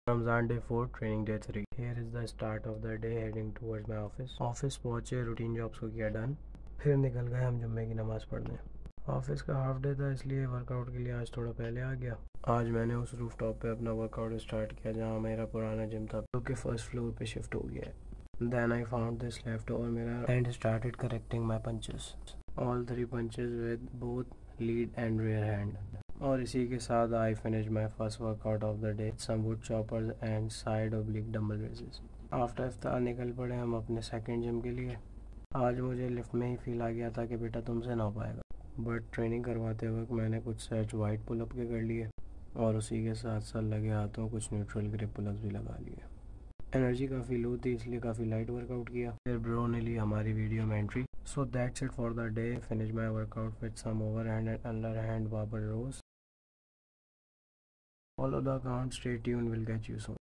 Ramzan day 4, training day 3. Here is the start of the day heading towards my office. Office पहुंचे, routine jobs को किया done, फिर निकल गए हम जुम्मे की नमाज़ पढ़ने। ऑफिस का हाफ डे था इसलिए वर्कआउट के लिए आज थोड़ा पहले आ गया। आज मैंने उस रूफ टॉप पे अपना वर्कआउट स्टार्ट किया जहाँ मेरा पुराना जिम था, जो कि फर्स्ट फ्लोर पे शिफ्ट हो गया है। Then I found this left over mirror and started correcting my punches. All 3 punches with both lead and rear hand. और इसी के साथ I finished my first workout of the day, some wood choppers and side oblique dumbbell raises. After इफ्तार निकल पड़े हम अपने second gym के लिए। आज मुझे लिफ्ट में ही फील आ गया था कि बेटा तुमसे ना हो पाएगा, बट ट्रेनिंग करवाते वक्त मैंने कुछ सेट वाइड पुलअप के कर लिए और उसी के साथ साथ लगे हाथों कुछ न्यूट्रल ग्रिप पुलअप्स भी लगा लिए। एनर्जी काफ़ी लो थी इसलिए काफ़ी लाइट वर्कआउट किया। फिर ब्रो ने ली हमारी वीडियो में entry. So that's it for the day. Finish my workout with some overhand and underhand barbell rows. Follow the account, stay tuned, we'll catch you soon.